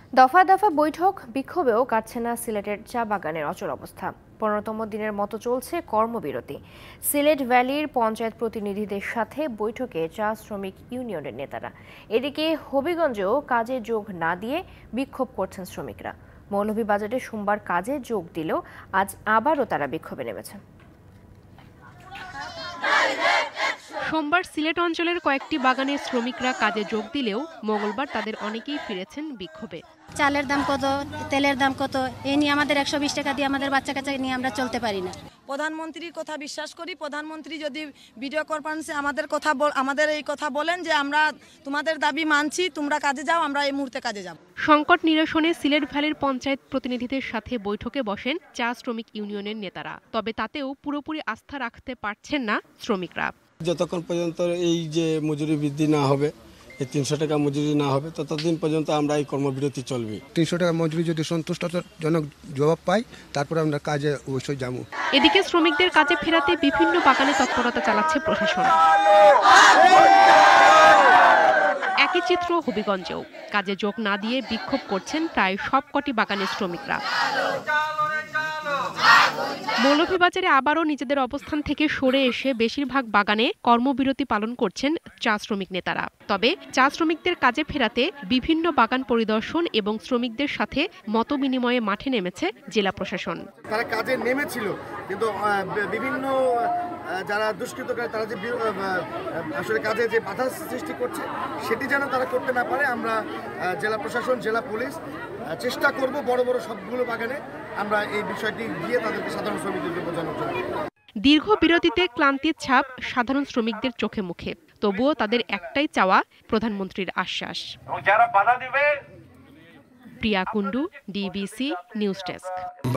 দফায় দফা বৈঠক বিক্ষোভেও কাটছে না সিলেটের চা বাগানের অচল অবস্থা। 15তম দিনের মতো চলছে কর্মবিরতি। সিলেট ভ্যালির পঞ্চায়েত প্রতিনিধিদের সাথে বৈঠকে চা শ্রমিক ইউনিয়নের নেতারা। এদিকে হবিগঞ্জেও কাজে যোগ না দিয়ে বিক্ষোভ করছেন শ্রমিকরা। মৌলভীবাজারে সোমবার কাজে যোগ দিলেও আজ আবারও তারা বিক্ষোভে নেমেছে। সোমবার সিলেট অঞ্চলের কয়েকটি বাগানের শ্রমিকরা কাজে যোগ দিলেও মঙ্গলবার তাদের অনেকেই ফিরেছেন বিক্ষোভে। চালের দাম কত, তেলের দাম কত, এই নিয়ে আমাদের 120 টাকা দিয়ে আমাদের বাচ্চা কাচ্চা নিয়ে আমরা চলতে পারি না। প্রধানমন্ত্রীর কথা বিশ্বাস করি। প্রধানমন্ত্রী যদি ভিডিও কনফারেন্সে আমাদের এই কথা বলেন যে আমরা তোমাদের দাবি মানছি, তোমরা কাজে যাও, আমরা এই মুহূর্তে কাজে যাব। সংকট নিরসনে সিলেট ভ্যালির পঞ্চায়েত প্রতিনিধিদের সাথে বৈঠকে বসেন চা শ্রমিক ইউনিয়নের নেতারা। তবে তাতেও পুরোপুরি আস্থা রাখতে পারছেন না শ্রমিকরা। যতক্ষণ পর্যন্ত এই যে মজুরি বৃদ্ধি না হবে, এই 300 টাকা মজুরি না হবে, ততদিন পর্যন্ত আমরা এই কর্মবিরতি চলবে। 300 টাকা মজুরি যদি সন্তুষ্টজনক জবাব পাই, তারপরে আমরা কাজে অবশ্যই যাবো। এদিকে শ্রমিকদের কাজে ফেরাতে বিভিন্ন বাগানে তৎপরতা চালাচ্ছে প্রশাসন। একই চিত্র হবিগঞ্জেও। কাজে যোগ না দিয়ে বিক্ষোভ করছেন প্রায় সবকটি বাগানের শ্রমিকরা। মৌলভীবাজারে আবারও নিজেদের অবস্থান থেকে সরে এসে বেশিরভাগ বাগানে কর্মবিরতি পালন করছেন চা শ্রমিক নেতারা। তবে চা শ্রমিকদের কাজে ফেরাতে বিভিন্ন বাগান পরিদর্শন এবং শ্রমিকদের সাথে মতবিনিময়ে মাঠে নেমেছে জেলা প্রশাসন। তারা কাজে নেমেছিল, কিন্তু বিভিন্ন যারা দুষ্কৃতকারী তারা যে আসলে কাজে যে বাধা সৃষ্টি করছে সেটি যেন তারা করতে না পারে, আমরা জেলা প্রশাসন, জেলা পুলিশ চেষ্টা করব বড় বড় সবগুলো বাগানে আমরা এই বিষয়টি গিয়ে তাদেরকে সাধারণ শ্রমিকদেরকে বোঝানোর জন্য। দীর্ঘ বিরতিতে ক্লান্তির ছাপ সাধারণ শ্রমিকদের চোখে মুখে। তবুও তাদের একটাই চাওয়া, প্রধানমন্ত্রীর আশ্বাস। Priya Kundu, DBC news desk.